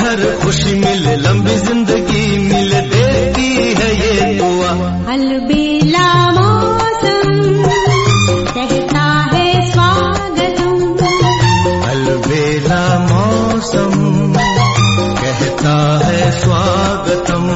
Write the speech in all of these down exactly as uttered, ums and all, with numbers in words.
हर खुशी मिले, लंबी जिंदगी मिले, देती है ये दुआ। अलबेला मौसम कहता है स्वागतम, अलबेला मौसम कहता है स्वागतम।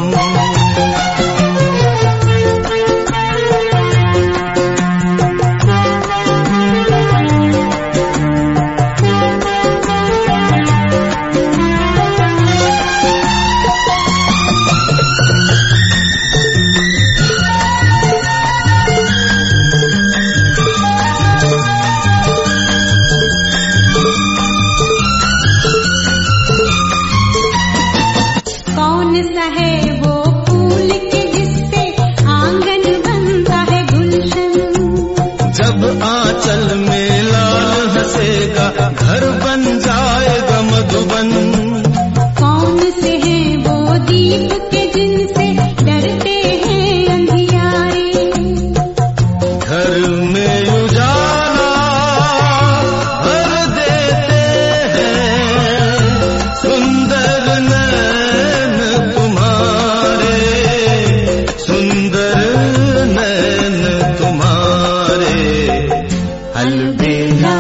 घर बन जाएगा मधुबन। कौन से हैं वो दीप के जिनसे डरते हैं अंधियारे, घर में उजाला भर देते हैं, सुंदर नैन तुम्हारे, सुंदर नैन तुम्हारे। अलबेला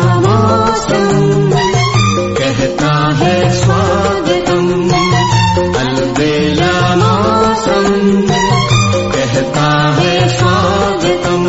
कहता है स्वागतम, अलबेला मौसम कहता है स्वागतम।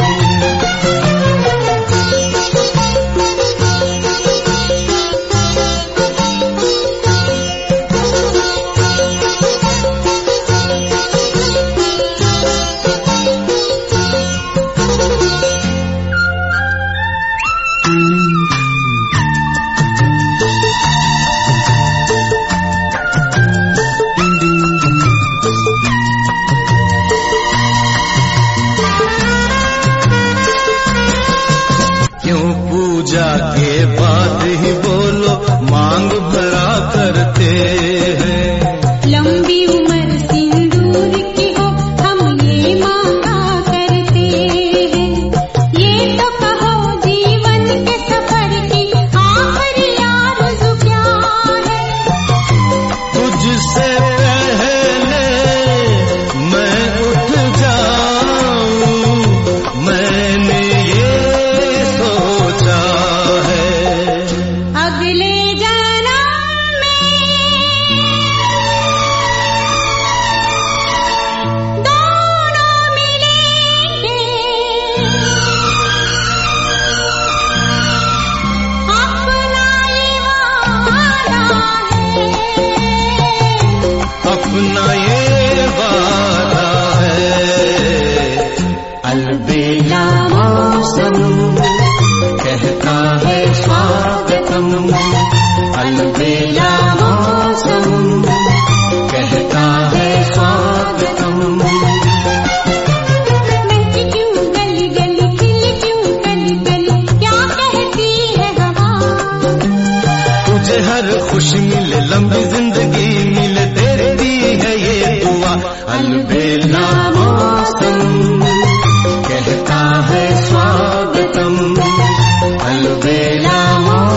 पूजा के बाद ही बोलो मांग भरा करते हैं, लंबी उम्र सिंदूर की हो हम ये मांगा करते हैं। ये तो कहो जीवन के सफर की आखिरी आरज़ू क्या है, तुझसे पहले मैं उठ जाऊं, मैंने ये सोचा है। अगले जन्म में दोनों मिलेंगे, अपना ये वादा है, अपना ये वादा है। अलबेला अलबेला मौसम कहता है स्वागतम, अलबेला मौसम कहता है स्वागतम। महकी क्यों गली गली, खिली क्यों गली गली, क्या कहती है हवा। तुझे हर खुशी मिले, लंबी जिंदगी मिले, देती है ये दुआ। अलबेला मौसम कहता है स्वागतम, अलबेला मौसम